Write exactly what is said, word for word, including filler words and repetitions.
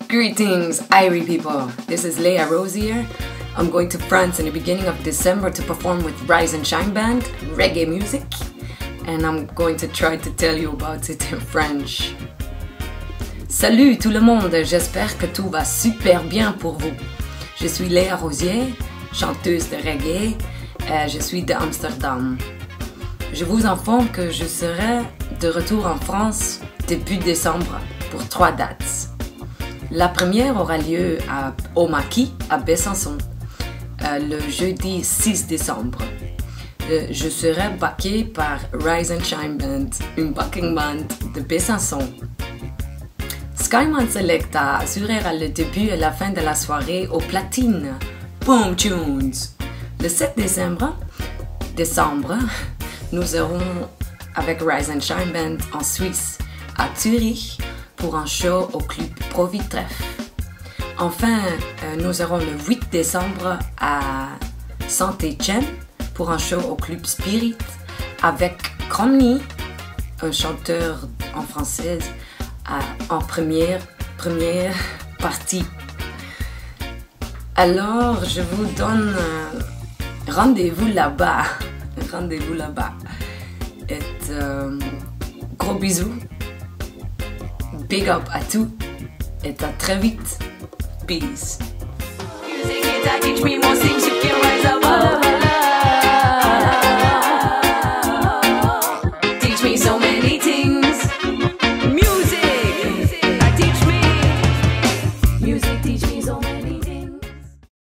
Greetings, irie people. This is Leah Rosier. I'm going to France in the beginning of December to perform with Rise and Shine Band, reggae music, and I'm going to try to tell you about it in French. Salut tout le monde, j'espère que tout va super bien pour vous. Je suis Leah Rosier, chanteuse de reggae, et je suis d'Amsterdam. Je vous informe que je serai de retour en France début décembre pour trois dates. La première aura lieu à, au Maquis à Besançon, euh, le jeudi six décembre. Euh, je serai backé par Rise and Shine Band, une backing band de Besançon. Skyman Selecta assurera le début et la fin de la soirée au platine. Boom Tunes! Le sept décembre, décembre, nous serons avec Rise and Shine Band en Suisse, à Zürich, pour un show au club Provitreff. Enfin, euh, nous serons le huit décembre à Etienne pour un show au club Spirit avec Maquis, un chanteur en français, euh, en première, première partie. Alors, je vous donne euh, rendez-vous là-bas. Rendez-vous là-bas. Et euh, gros bisous. Big up à tout. Et à très vite. Peace. Music, it teach me more things you can rise above.